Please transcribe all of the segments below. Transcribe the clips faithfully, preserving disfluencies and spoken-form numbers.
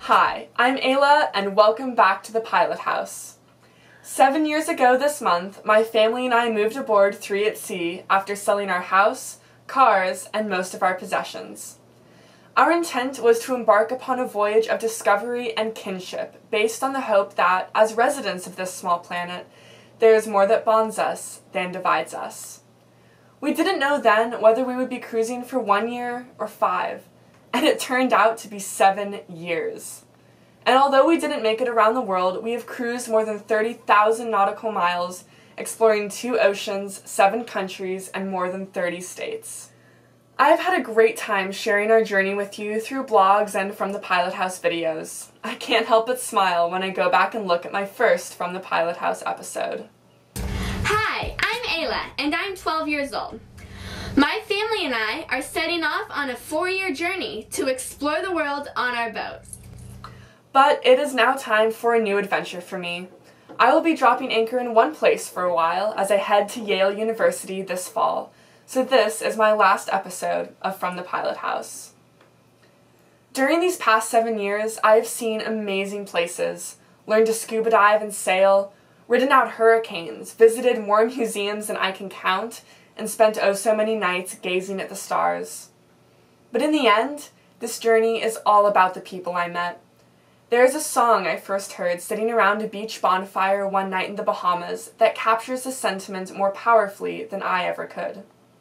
Hi, I'm Ayla, and welcome back to the Pilot House. Seven years ago this month, my family and I moved aboard Three at Sea after selling our house, cars, and most of our possessions. Our intent was to embark upon a voyage of discovery and kinship based on the hope that, as residents of this small planet, there is more that bonds us than divides us. We didn't know then whether we would be cruising for one year or five, and it turned out to be seven years. And although we didn't make it around the world, we have cruised more than thirty thousand nautical miles, exploring two oceans, seven countries, and more than thirty states. I have had a great time sharing our journey with you through blogs and From the Pilothouse videos. I can't help but smile when I go back and look at my first From the Pilothouse episode. Hi, I'm Ayla, and I'm twelve years old. My family and I are setting off on a four-year journey to explore the world on our boat. But it is now time for a new adventure for me. I will be dropping anchor in one place for a while as I head to Yale University this fall, so this is my last episode of From the Pilothouse. During these past seven years, I have seen amazing places, learned to scuba dive and sail, ridden out hurricanes, visited more museums than I can count, and spent oh so many nights gazing at the stars. But in the end, this journey is all about the people I met. There is a song I first heard sitting around a beach bonfire one night in the Bahamas that captures the sentiment more powerfully than I ever could.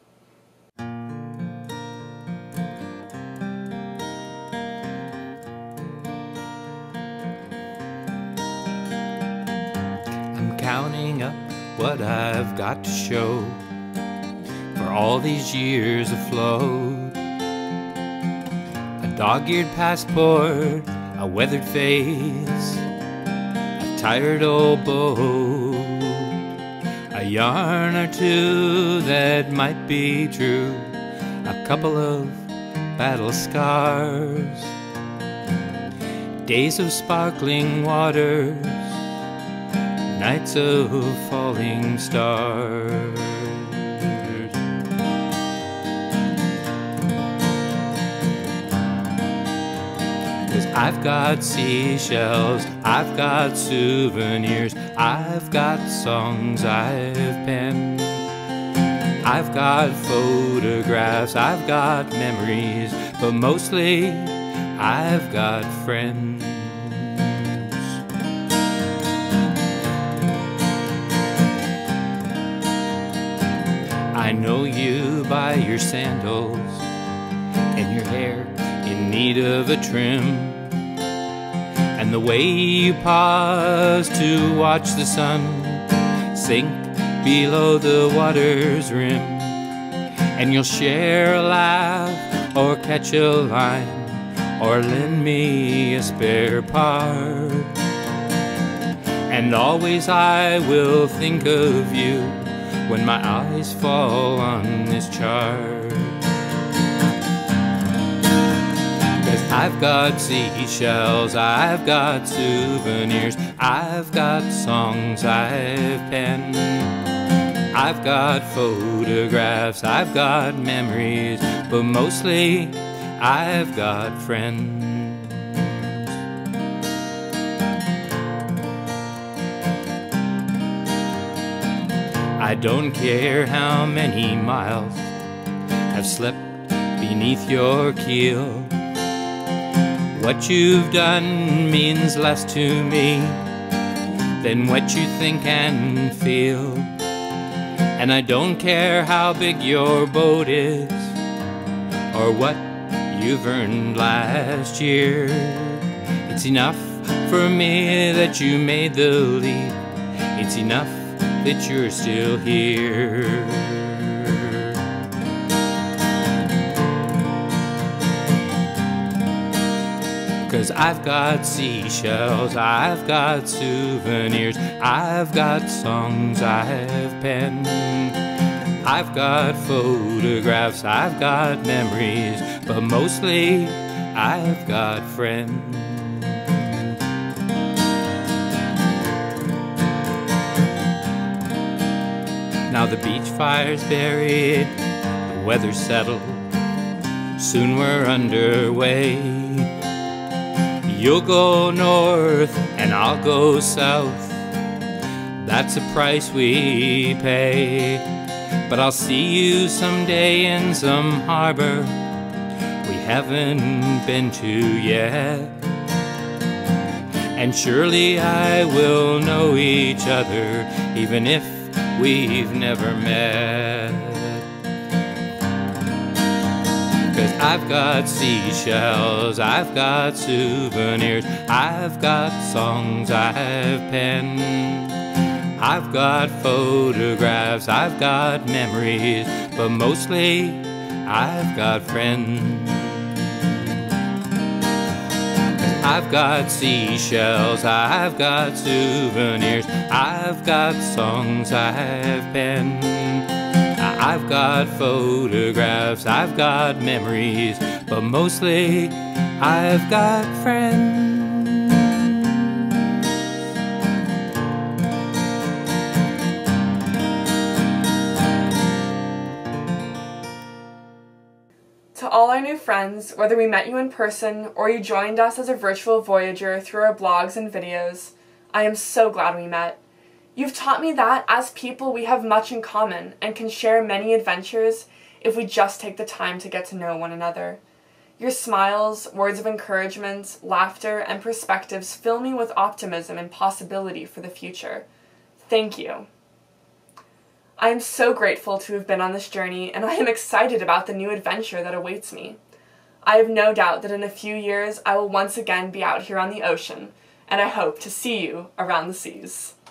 I'm counting up what I've got to show for all these years afloat. A dog-eared passport, a weathered face, a tired old boat, a yarn or two that might be true, a couple of battle scars, days of sparkling waters, nights of falling stars. 'Cause I've got seashells, I've got souvenirs, I've got songs I've penned, I've got photographs, I've got memories, but mostly I've got friends. I know you by your sandals and your hair in need of a trim, and the way you pause to watch the sun sink below the water's rim, and you'll share a laugh or catch a line or lend me a spare part, and always I will think of you when my eyes fall on this chart. I've got seashells, I've got souvenirs, I've got songs I've penned, I've got photographs, I've got memories, but mostly I've got friends. I don't care how many miles have slipped beneath your keel. What you've done means less to me than what you think and feel. And I don't care how big your boat is or what you've earned last year. It's enough for me that you made the leap. It's enough that you're still here. 'Cause I've got seashells, I've got souvenirs, I've got songs I've penned, I've got photographs, I've got memories, but mostly I've got friends. Now the beach fire's buried, the weather's settled, soon we're underway. You'll go north and I'll go south. That's a price we pay. But I'll see you someday in some harbor we haven't been to yet. And surely I will know each other even if we've never met. 'Cause I've got seashells, I've got souvenirs, I've got songs I've penned, I've got photographs, I've got memories, but mostly I've got friends. I've got seashells, I've got souvenirs, I've got songs I've penned, I've got photographs, I've got memories, but mostly I've got friends. To all our new friends, whether we met you in person or you joined us as a virtual voyager through our blogs and videos, I am so glad we met. You've taught me that, as people, we have much in common and can share many adventures if we just take the time to get to know one another. Your smiles, words of encouragement, laughter, and perspectives fill me with optimism and possibility for the future. Thank you. I am so grateful to have been on this journey, and I am excited about the new adventure that awaits me. I have no doubt that in a few years I will once again be out here on the ocean, and I hope to see you around the seas.